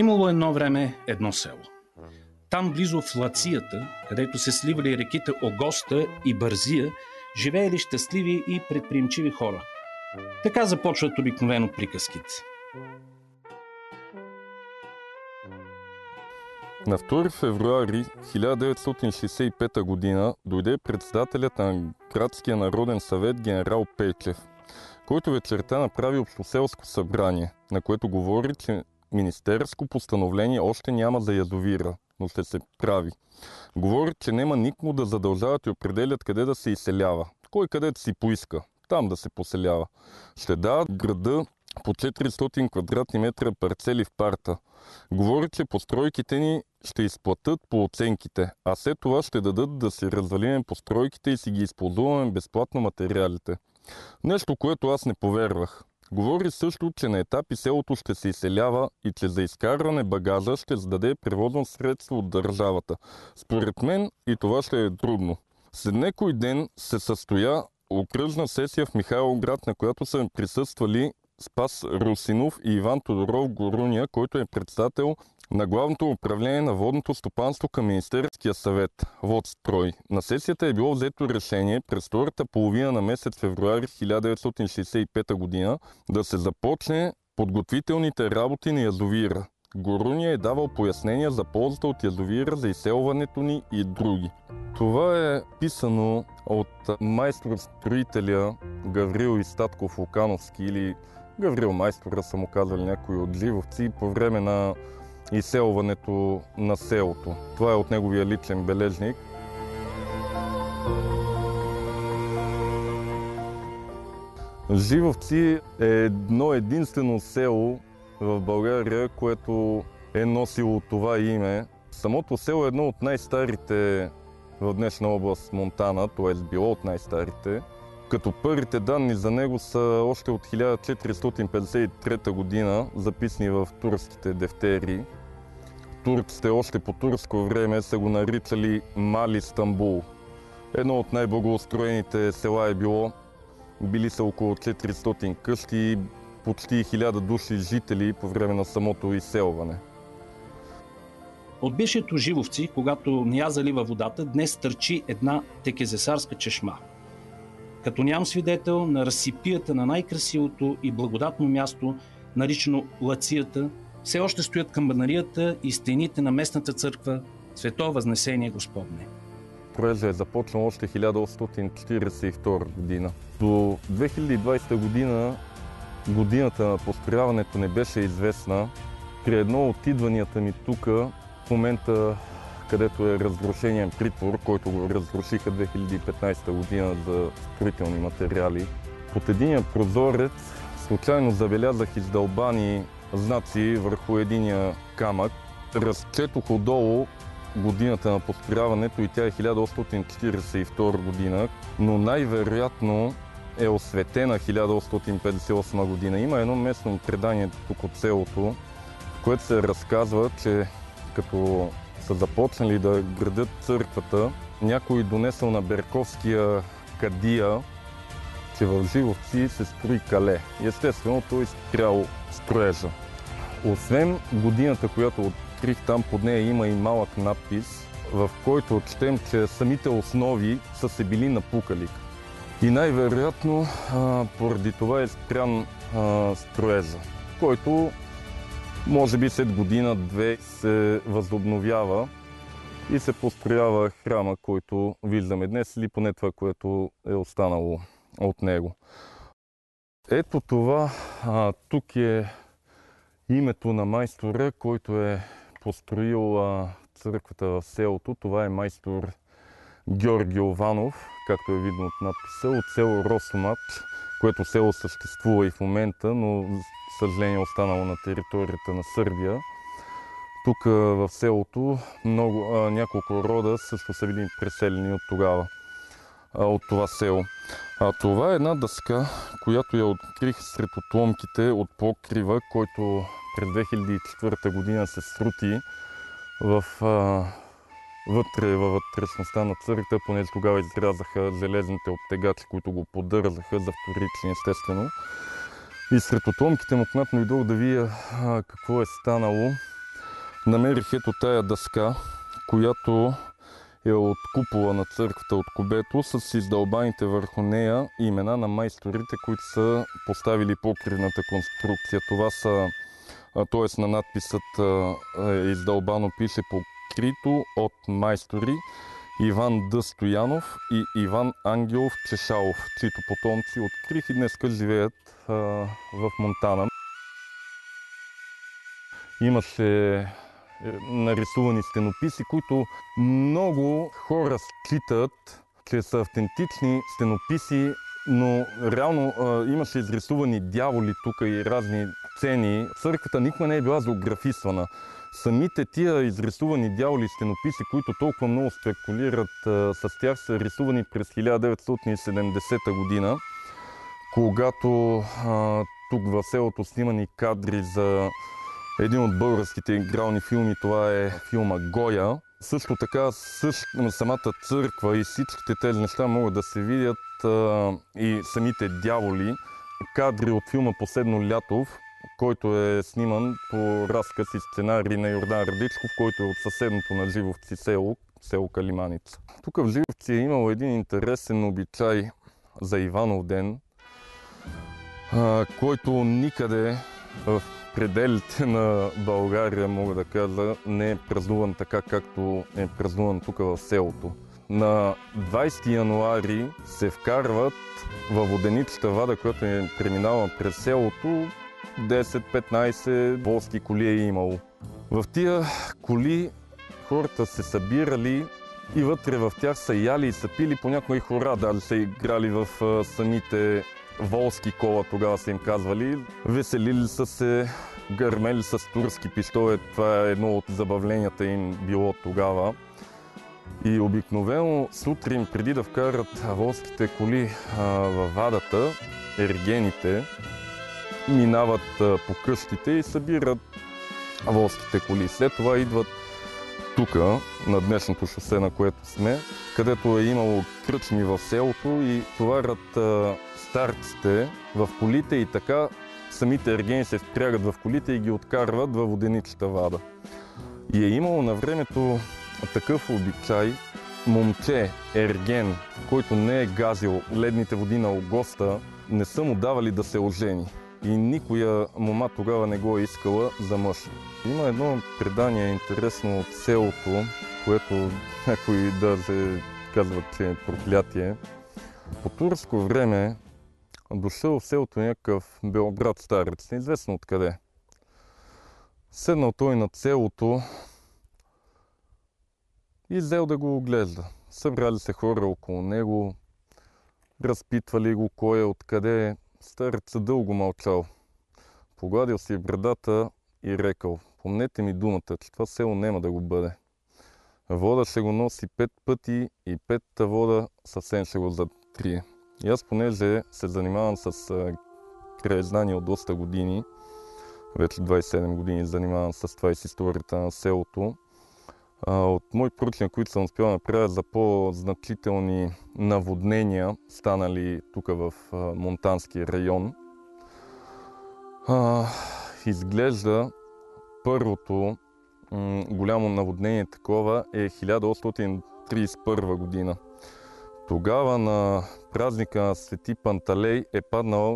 Имало едно време едно село. Там близо в Лацията, където се сливали реките Огоста и Бързия, живеели щастливи и предприемчиви хора. Така започват обикновено приказките. На 2 февруари 1965 г. дойде председателят на Градския народен съвет генерал Пейчев, който вечерта направи общоселско събрание, на което говори, че министерско постановление още няма за язовира, но ще се прави. Говори, че няма никому да задължават и определят къде да се изселява. Кой където си поиска, там да се поселява. Ще дават града по 400 квадратни метра парцели в парта. Говори, че постройките ни ще изплатят по оценките, а след това ще дадат да си развалиме постройките и си ги използваме безплатно материалите. Нещо, което аз не повярвах. Говори също, че на етапи селото ще се изселява и че за изкарване багажа ще зададе превозно средство от държавата. Според мен и това ще е трудно. След некой ден се състоя окръжна сесия в Михайловград, на която са присъствали Спас Русинов и Иван Тодоров Горуня, който е председател на Главното управление на водното стопанство към Министерския съвет, Водстрой. На сесията е било взето решение през втората половина на месец февруари 1965 г. да се започне подготвителните работи на язовира. Горуня е давал пояснения за ползата от язовира за изселването ни и други. Това е писано от майстор-строителя Гаврил Истатков Лукановски, или Гаврил майстора са му казали някои от Живовци, по време на изселването на селото. Това е от неговия личен бележник. Живовци е едно единствено село в България, което е носило това име. Самото село е едно от най-старите в днешна област Монтана, т.е. било от най-старите, като първите данни за него са още от 1453 година, записани в турските дефтери. Турците още по турско време са го наричали Мали Стамбул. Едно от най-благоустроените села е било. Били са около 400 къщи, почти 1000 души жители по време на самото изселване. От бившето Живовци, когато не залива водата, днес търчи една текезесарска чешма. Като ням свидетел на разсипията на най-красивото и благодатно място, наричано Лацията, все още стоят камбанарията и стените на местната църква Свето Възнесение Господне. Строежът е започнал още 1842 година. До 2020 година годината на построяването не беше известна. При едно от идванията ми тук, в момента, където е разрушеният притвор, който го разрушиха 2015 година за строителни материали, под единия прозорец случайно забелязах издълбани знаци върху единия камък. Разчетох отдолу годината на построяването и тя е 1842 година, но най-вероятно е осветена 1858 година. Има едно местно предание тук от селото, в което се разказва, че като са започнали да градят църквата, някой донесъл на Берковския кадия, че в Живовци се строи кале. Естествено, той спрял строежа. Освен годината, която открих, там под нея има и малък надпис, в който четем, че самите основи са се били напукали. И най-вероятно поради това е спрян строежа, който може би след година-две се възобновява и се построява храма, който виждаме днес, или поне това, което е останало от него. Ето това, тук е името на майстора, който е построил църквата в селото. Това е майстор Георги Ованов, както е видно от надписа, от село Росомач, което село съществува и в момента, но за съжаление е останало на територията на Сърбия. Тук в селото няколко рода също са били преселени от тогава, от това село. Това е една дъска, която я открих сред отломките от покрива, който през 2004 година се срути във вътрешността на църквата, понеже тогава изрязаха железните оттегачи, които го поддържаха за вторични, естествено. И сред отломките му кнапно идох да видя какво е станало. намерих ето тая дъска, която е от купола на църквата от Кубето, с издълбаните върху нея имена на майсторите, които са поставили покривната конструкция. Това са, т.е. на надписът издълбано пише покрито от майстори Иван Д. Стоянов и Иван Ангелов Чешалов, чието потомци открих и днеска живеят в Монтана. Имаше нарисувани стенописи, които много хора считат, че са автентични стенописи, но реално имаше изрисувани дяволи тук и разни сцени. Църквата никога не е била зоографисвана. Самите тия изрисувани дяволи и стенописи, които толкова много спекулират с тях, са рисувани през 1970 година, когато тук в селото снимани кадри за един от българските игрални филми, това е филма Гоя. Също така самата църква и всичките тези неща могат да се видят и самите дяволи. Кадри от филма Последно лято, който е сниман по разказ и сценарий на Йордан Радичков, който е от съседното на Живовци село Калиманица. Тук в Живовци е имало един интересен обичай за Иванов ден, който никъде в пределите на България, мога да кажа, не е празнуван така, както е празнуван тук в селото. На 20 януари се вкарват във воденичната вада, която е преминала през селото, 10-15 волски коли е имало. В тия коли хората се събирали и вътре в тях са яли и са пили, понякога и хора даже са играли в самите волски кола, тогава са им казвали. Веселили са се, гърмели с турски пищове, това е едно от забавленията им било тогава. И обикновено сутрин, преди да вкарат волските коли във вадата, ергените минават по къщите и събират волските коли. След това идват тук, на днешното шосе, на което сме, където е имало кръчми в селото и товарят старците в колите и така самите ергени се впрягат в колите и ги откарват във воденичната вада. И е имало на времето такъв обичай, момче, ерген, който не е газил ледните води на Огоста, не са му давали да се ожени. И никоя мома тогава не го е искала за мъж. Има едно предание интересно от селото, което някои даже казват, че е проклятие. По турско време дошъл в селото някакъв белоград старец, неизвестно откъде. Седнал той над селото и взел да го оглежда. Събрали се хора около него, разпитвали го кой е, откъде е. Старецът дълго мълчал. Погладил си брадата и рекал: помнете ми думата, че това село няма да го бъде. Вода ще го носи 5 пъти и 5-та вода съвсем ще го затрие. И аз, понеже се занимавам с краезнание от доста години, вече 27 години занимавам с това и с историята на селото, от мои проучвания, които съм успял да направя за по-значителни наводнения, станали тук в Монтански район, изглежда първото голямо наводнение такова е 1831 година. Тогава на празника на Свети Панталей е паднал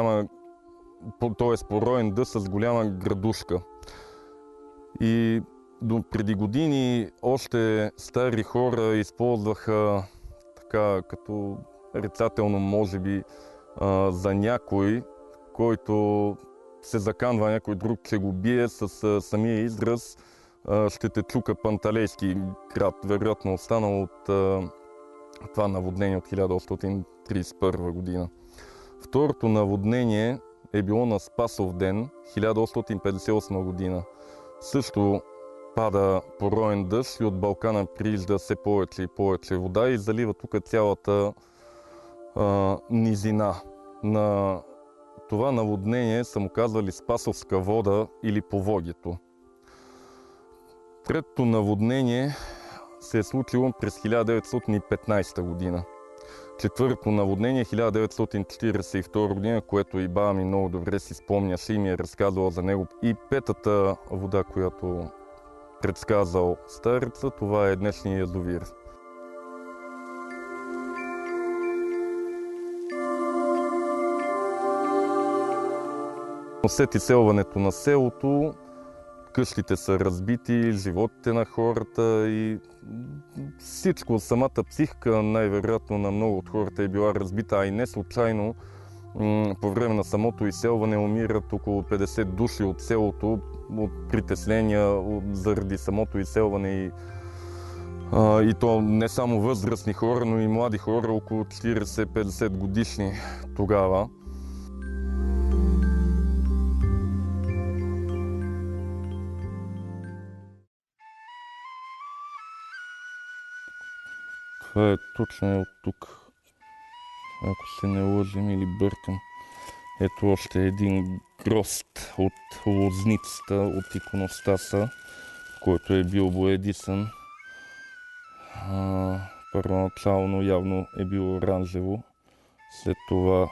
пороен дъжд с голяма градушка. И преди години още стари хора използваха така като рицателно, може би, за някой, който се заканва някой друг, че го бие с самия израз ще те чука Панталейски град, вероятно останал от това наводнение от 1831 година. Второто наводнение е било на Спасов ден, 1858 година. Също пада пороен дъжд и от Балкана приижда все повече и повече вода и залива тук цялата низина. На това наводнение са му казвали Спасовска вода или Повогето. Третото наводнение се е случило през 1915 година. Четвърто наводнение 1942 година, което и баба ми много добре си спомняше и ми е разказвала за него. И петата вода, която предсказал стареца, това е днешния язовир. След изселването на селото, къщите са разбити, животите на хората и всичко, самата психика най-вероятно на много от хората е била разбита, а и не случайно по време на самото изселване умират около 50 души от селото от притеснения заради самото изселване и то не само възрастни хора, но и млади хора, около 40-50 годишни тогава. Това е точно от тук, ако се не лъжим или бъркам. Ето още един грозд от лозницата, от иконостаса, който е бил боядисан. Първоначално явно е било оранжево, след това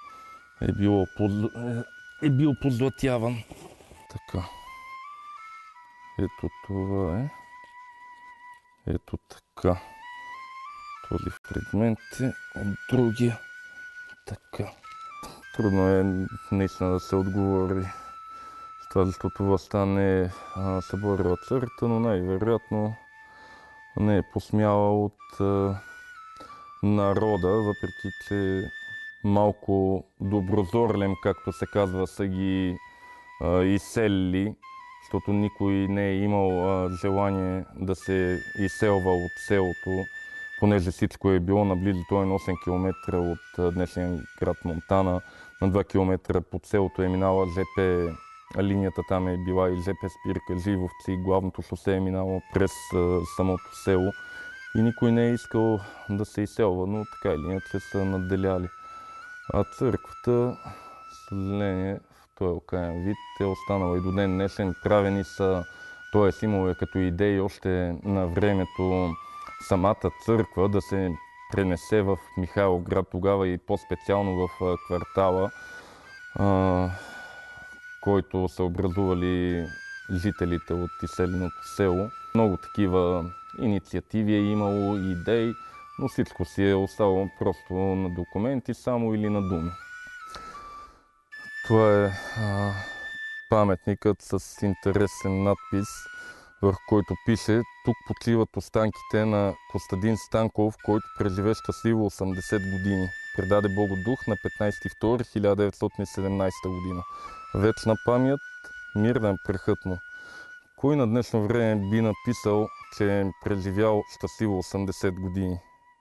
е бил позлатяван. Така. Ето това е. Ето така. Този фрагмент е от другия. Така. Трудно е наистина да се отговори с това, защото властта не е съборила църквата, но най-вероятно не е посмяла от народа, въпреки че малко доброзорлен, както се казва, са ги изселили, защото никой не е имал желание да се изселва от селото, понеже всичко е било наблизо. То е на 8 км от днешния град Монтана. На 2 км под селото е минала ЖП линията, там е била и ЖП спирка Живовци. Главното шосе е минало през самото село и никой не е искал да се изселва, но така или иначе са надделяли. А църквата, съжаление, в този окаян вид е останала и до ден днешен. Правени са, т.е. имало е като идеи още на времето самата църква да се пренесе в Михайловград тогава и по-специално в квартала, който са образували жителите от изселеното село. Много такива инициативи е имало, идеи, но всичко си е оставало просто на документи само или на думи. Това е паметникът с интересен надпис, върху който пише: "Тук почиват останките на Костадин Станков, който преживе щастливо 80 години. Предаде Богодух на 15.02.1917 година. Вечна памет, мир на прахът му." Кой на днешно време би написал, че е преживял щастливо 80 години?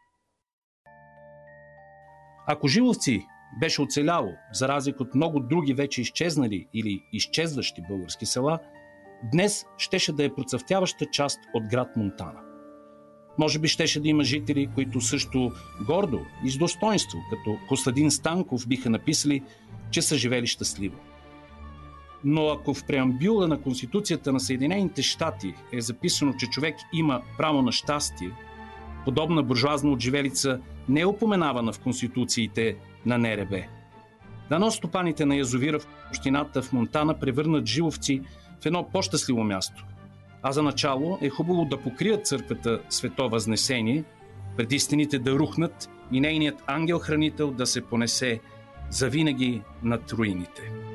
Ако Живовци беше оцеляло, за разлика от много други вече изчезнали или изчезващи български села, днес щеше да е процъфтяваща част от град Монтана. Може би щеше да има жители, които също гордо и с достоинство, като Костадин Станков, биха написали, че са живели щастливо. Но ако в преамбюла на Конституцията на Съединените щати е записано, че човек има право на щастие, подобна буржуазна отживелица не е упоменавана в конституциите на НРБ. Дано стопаните на язовира в общината в Монтана превърнат Живовци в едно по-щастливо място. А за начало е хубаво да покрият църквата Свето Възнесение, преди стените да рухнат и нейният ангел-хранител да се понесе завинаги над руините.